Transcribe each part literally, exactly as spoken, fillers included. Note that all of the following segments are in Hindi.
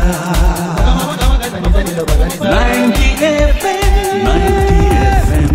Ninety F M, ninety F M.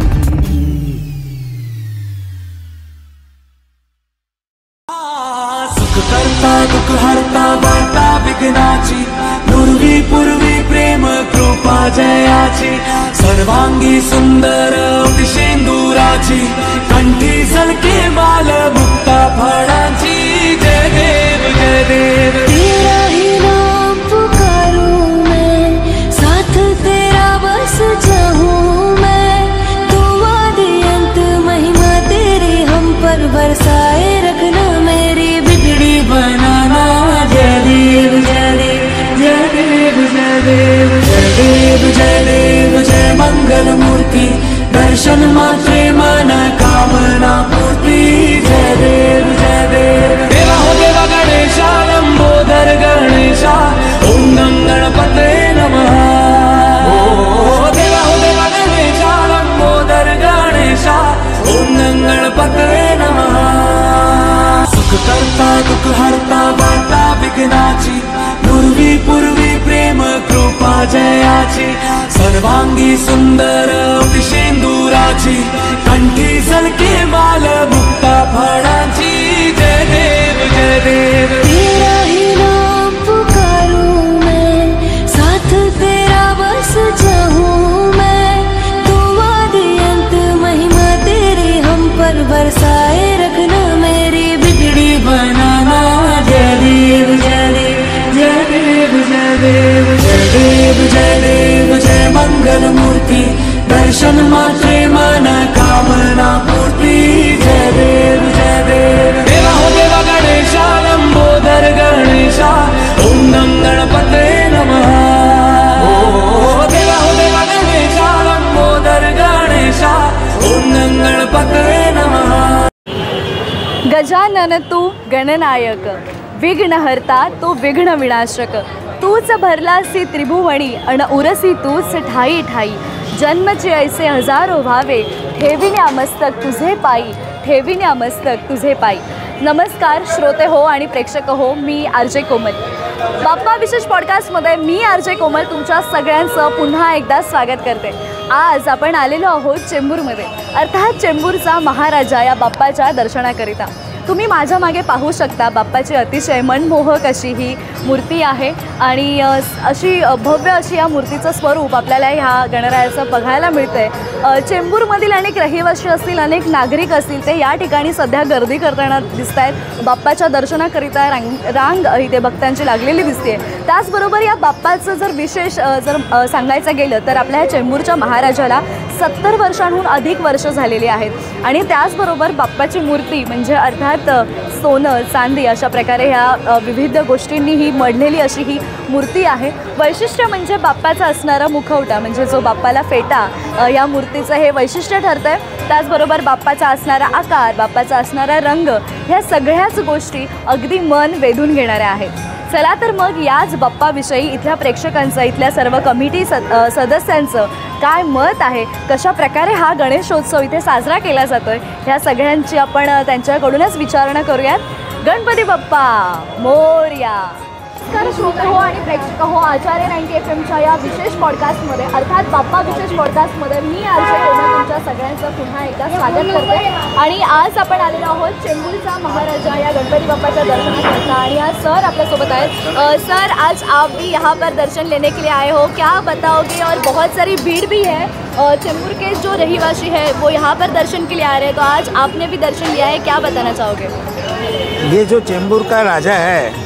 सुख करता दुख हरता वार्ता विघ्नाची, पूर्वी पूर्वी प्रेम कृपा जयाची, सर्वांगी सुंदर शेंदुराची, कंठी झलके माल मुक्ता फळांची। जय देव जय देव तेरा ही नाम पुकारूं मैं, साथ तेरा बस चाहूं मैं, तू आदि अंत महिमा तेरी हम पर बरसाए रखना, मेरी बिगड़ी बनाना। जय देव जय देव जय देव जय देव जय देव जय देव जय मंगल मूर्ति, दर्शन मात्रे मन कामना पूर्ति। जय देव जय देव देवा हो देवा गणेशा, लंबोदर गणेशा, ओम गणपते नमः। ओ देवा हो देवा गणेशा, लंबोदर गणेशा, ओम गणपते नमः। सुख करता दुख हरता वार्ता विघ्नाची, पूर्वी पूर्वी प्रेम कृपा जयाची, सर्वांगी सुंदर शेंदुराची, कंठी झलके माल मुक्ता फळांची। जय देव जय देव तेरा ही नाम पुकारूं मैं, साथ तेरा बस चाहूं मैं, तू आदि अंत महिमा तेरी हम पर बरसाए रखना, मेरी बिगड़ी बनाना। जय देव जय देव जय देव जय देव जय देव जय देव जय मंगल मूर्ति, दर्शन मात्रे मन कामना पूर्ति। जय देव जय देव देवा हो देवा गणेशा, लंबोदर गणेशा, ओम गणपते नमः। ओ देवा हो देवा गणेशा, लंबोदर गणेशा, ओम गणपते नमः। गजानन तू गणनायक, विघ्नहर्ता तू विघ्न विनाशक, तूच भरलासी त्रिभुवनी अन उरसी तूच ठाई ठाई, जन्मचे ऐसे हजारो व्हावे, ठेविन्या मस्तक तुझे पायी, ठेविन्या मस्तक तुझे पायी। नमस्कार श्रोते हो आणि प्रेक्षक हो, मी आर जे कोमल। बाप्पा विशेष पॉडकास्टमध्ये मी आर जे कोमल तुमच्या सगळ्यांचं पुन्हा एकदा स्वागत करते। आज आपण आलेलो आहोत चेंबूरमध्ये, अर्थात चेंबूरचा महाराजा या बाप्पाच्या दर्शनाकरिता। तुम्ही माझ्या मागे पाहू शकता, बाप्पाची अतिशय मनमोहक अशी ही मूर्ती आहे आणि अशी भव्य अशी या मूर्तीचं स्वरूप आपल्याला ह्या गणरायाचं बघायला मिळतंय। चेंबूरमधील अनेक रहिवासी असतील, अनेक नागरिक असतील, ते या ठिकाणी सध्या गर्दी करताना दिसत आहेत। बाप्पाच्या दर्शनाकरिता रांग रांग इथे भक्तांची लागलेली दिसते। त्याचबरोबर या बाप्पाचं जर विशेष जर सांगायचं गेलं तर आपल्या ह्या चेंबूरच्या महाराजाला सत्तर वर्षांहून अधिक वर्ष झालेली आहेत आणि त्याचबरोबर बाप्पाची मूर्ती म्हणजे अर्थात सोनं चांदी अशा प्रकारे ह्या विविध गोष्टींनी ही मढलेली अशी ही मूर्ती आहे। वैशिष्ट्य म्हणजे बाप्पाचा असणारा मुखवटा, म्हणजे जो बाप्पाला फेटा, या मूर्तीचं हे वैशिष्ट्य ठरतं आहे। त्याचबरोबर बाप्पाचा असणारा आकार, बाप्पाचा असणारा रंग, ह्या सगळ्याच गोष्टी अगदी मन वेधून घेणाऱ्या आहेत। चला तर मग याच बाप्पाविषयी इथल्या प्रेक्षकांचं, इथल्या सर्व कमिटी सद सदस्यांचं काय मत आहे, कशा प्रकारे हा गणेशोत्सव इथे साजरा केला जातोय, ह्या सगळ्यांची आपण त्यांच्याकडूनच विचारणा करूयात। गणपती बाप्पा मोरया। नमस्कार श्रोते हो आणि प्रेक्षक हो, आचार्य नाईंटी एफ एमच्या या विशेष पॉडकास्टमध्ये अर्थात बाप्पा विशेष पॉडकास्टमध्ये मी आर जे कोमल तुमच्या सगळ्यांचं पुन्हा एकदा स्वागत करते। आणि आज आपण आलेलो आहोत चेंबूरचा महाराजा या गणपति बाप्पा का दर्शन करता आणि आज सर अपने सोबत आए। सर आज आप भी यहाँ पर दर्शन लेने के लिए आए हो, क्या बताओगे? और बहुत सारी भीड़ भी है, चेंबूर के जो रहिवासी है वो यहाँ पर दर्शन के लिए आ रहे हैं, तो आज आपने भी दर्शन लिया है, क्या बताना चाहोगे? ये जो चेंबूर का राजा है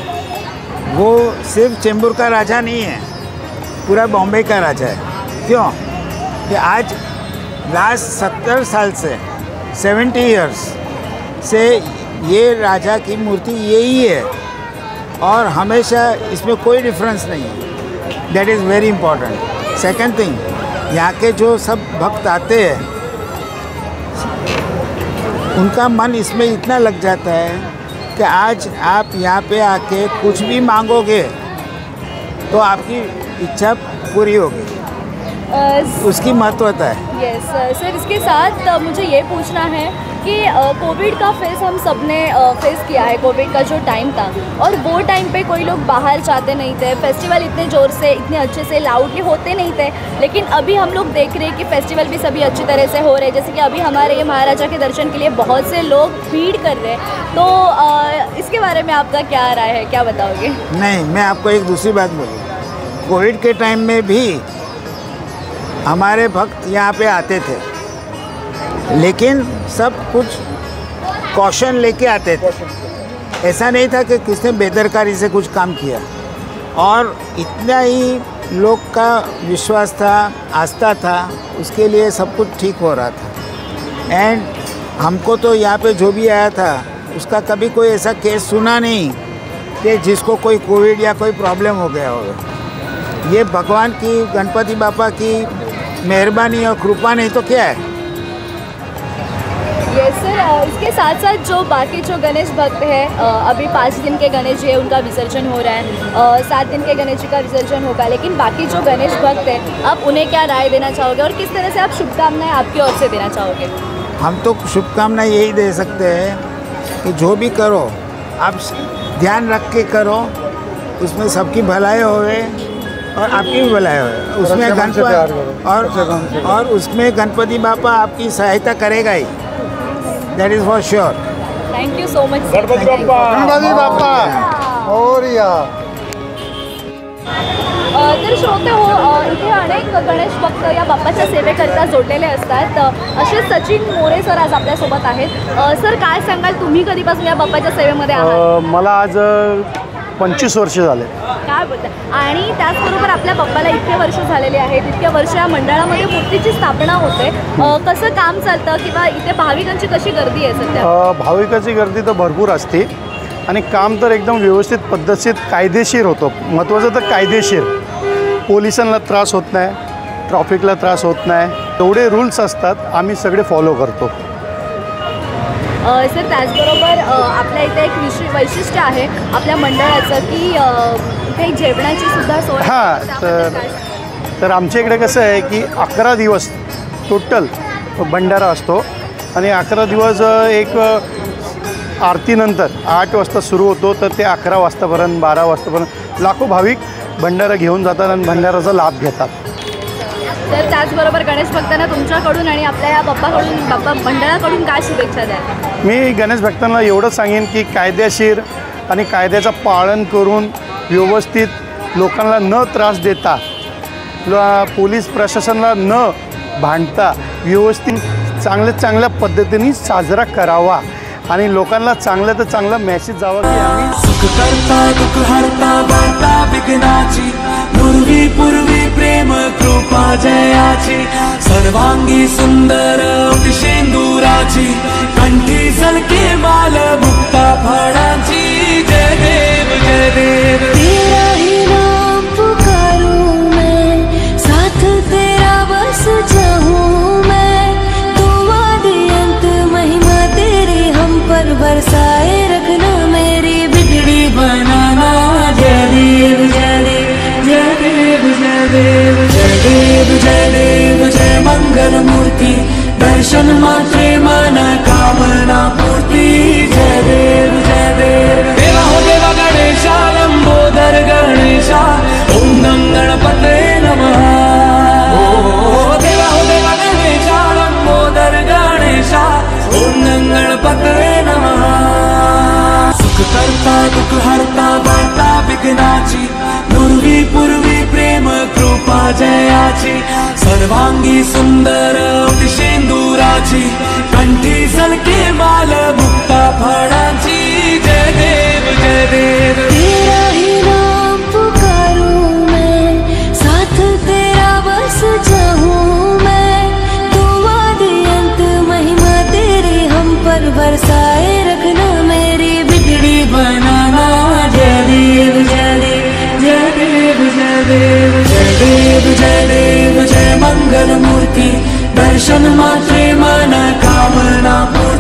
वो सिर्फ चेंबूर का राजा नहीं है, पूरा बॉम्बे का राजा है। क्यों कि आज लास्ट सत्तर साल से सेवेंटी इयर्स से ये राजा की मूर्ति यही है और हमेशा इसमें कोई डिफरेंस नहीं है। That is very important. Second thing, यहाँ के जो सब भक्त आते हैं उनका मन इसमें इतना लग जाता है कि आज आप यहाँ पे आके कुछ भी मांगोगे तो आपकी इच्छा पूरी होगी। अ, उसकी महत्वता है। यस सर, इसके साथ अ, मुझे ये पूछना है कि कोविड का फेस हम सब ने फेस किया है, कोविड का जो टाइम था, और वो टाइम पे कोई लोग बाहर जाते नहीं थे, फेस्टिवल इतने ज़ोर से इतने अच्छे से लाउडली होते नहीं थे। लेकिन अभी हम लोग देख रहे हैं कि फेस्टिवल भी सभी अच्छी तरह से हो रहे हैं। जैसे कि अभी हमारे ये महाराजा के दर्शन के लिए बहुत से लोग भीड़ कर रहे हैं, तो अ, इसके बारे में आपका क्या राय है, क्या बताओगे? नहीं, मैं आपको एक दूसरी बात बोलूँ। कोविड के टाइम में भी हमारे भक्त यहाँ पे आते थे, लेकिन सब कुछ कॉशन लेके आते थे। ऐसा नहीं था कि किसने बेदरकारी से कुछ काम किया, और इतना ही लोग का विश्वास था, आस्था था, उसके लिए सब कुछ ठीक हो रहा था। एंड हमको तो यहाँ पे जो भी आया था उसका कभी कोई ऐसा केस सुना नहीं कि जिसको कोई कोविड या कोई प्रॉब्लम हो गया होगा। ये भगवान की, गणपति बापा की मेहरबानी और कृपा नहीं तो क्या है। यस सर, इसके साथ साथ जो बाकी जो गणेश भक्त हैं, अभी पाँच दिन के गणेश जी है उनका विसर्जन हो रहा है, सात दिन के गणेश जी का विसर्जन होगा, लेकिन बाकी जो गणेश भक्त हैं आप उन्हें क्या राय देना चाहोगे और किस तरह से आप शुभकामनाएं आपकी ओर से देना चाहोगे? हम तो शुभकामनाएं यही दे सकते हैं कि जो भी करो आप ध्यान रख के करो, उसमें सबकी भलाई होवे और आपकी भी भलाई होवे। उसमें गणपति और और उसमें गणपति बापा आपकी सहायता करेगा ही, that is for sure. Thank you so much. Ganpati Bappa, Ganpati Bappa और या तर श्रोते हो, इथे अनेक गणेश भक्त या बाप्पाच्या सेवेकरिता जोडलेले असतात। असे सचिन मोरे सर आज आपल्यासोबत आहेत। सर, काय सांगाल, तुम्ही कधीपासून या बाप्पाच्या सेवेमध्ये आहात? मला आज पंचवीस वर्ष झाले। काय बोलता? आणि त्याचबरोबर आपल्या बाप्पाला इतके वर्ष झालेले आहेत, इतक्या वर्ष या मंडळामध्ये मूर्तीची स्थापना होते, कसं काम चालतं किंवा इथे भाविकांची कशी गर्दी आहे सध्या? भाविकांची गर्दी तर भरपूर असते आणि काम तर एकदम व्यवस्थित पद्धतशीर कायदेशीर होतं। महत्त्वाचं तर कायदेशीर, पोलिसांना त्रास होत नाही, ट्रॅफिकला त्रास होत नाही, एवढे रूल्स असतात, आम्ही सगळे फॉलो करतो। सर, त्याचबरोबर आपल्या इथे एक विशि वैशिष्ट्य आहे आपल्या मंडळाचं की इथे जेवणाची सुद्धा सोय। हां, तर तर आमच्या इकडे कसं आहे की अकरा दिवस टोटल भंडारा असतो आणि अकरा दिवस एक आरतीनंतर आठ वाजता सुरू होतो, तर ते अकरा वाजतापर्यंत बारा वाजतापर्यंत लाखो भाविक भंडारा घेऊन जातात आणि भंडाराचा लाभ घेतात। तर त्याचबरोबर गणेश भक्तांना तुमच्याकडून आणि आपल्या या बाप्पाकडून, बाप्पा मंडळाकडून काय शुभेच्छा द्याल? मी गणेश भक्तांना एवढंच सांगेन की कायदेशीर आणि कायद्याचं पालन करून व्यवस्थित लोकांना न त्रास देता, पोलीस प्रशासनाला न भांडता व्यवस्थित चांगल्या चांगल्या पद्धतीने साजरा करावा आणि लोकांना चांगलं तर चांगला मेसेज जावा की आम्ही सुख करता दुःख हरता वार्ता विघ्नाची, पूर्वी पूर्वी प्रेम कृपा जयाची, सर्वांगी सुंदर शेंदुराची, कंठी सलके माल मुक्ता फळाची। जय देव जय देव, तेरा ही नाम पुकारूं मैं, साथ तेरा बस जाऊं मैं, तुम आदि अंत महिमा तेरी हम पर बरसाए रखना, मेरी बिगड़ी बनाना। जय देव जय देव जय देव जय देव जय देव जय देव जय मंगल मूर्ति, दर्शन मात्रे मन कामना पूर्ति। जय देव जय देव, देवा हो देवा गणेशा, लंबोदर गणेशा, ओम नम गणपते नमः। ओ देवा हो देवा गणेशा, लंबोदर गणेशा, ओम नम गणपते नमः। सुख करता दुःख हरता वार्ता विघ्नाची, पूर्वी पूर्वी प्रेम कृपा जयाची, सर्वांगी सुंदर शेंदुराची, कंठी सलके माल मुक्ता फळाची। जय देव जय देव, तेरा ही नाम पुकारूं मैं, साथ तेरा बस जाऊं मैं, तुम आदि अंत महिमा तेरी हम पर बरसाए रखना, मेरी बिगड़ी बनाना। जय देव जय देव जय देव जय देव जय देव जय देव जय मंगल मूर्ति, दर्शन मात्रे मन कामना पूर्ति।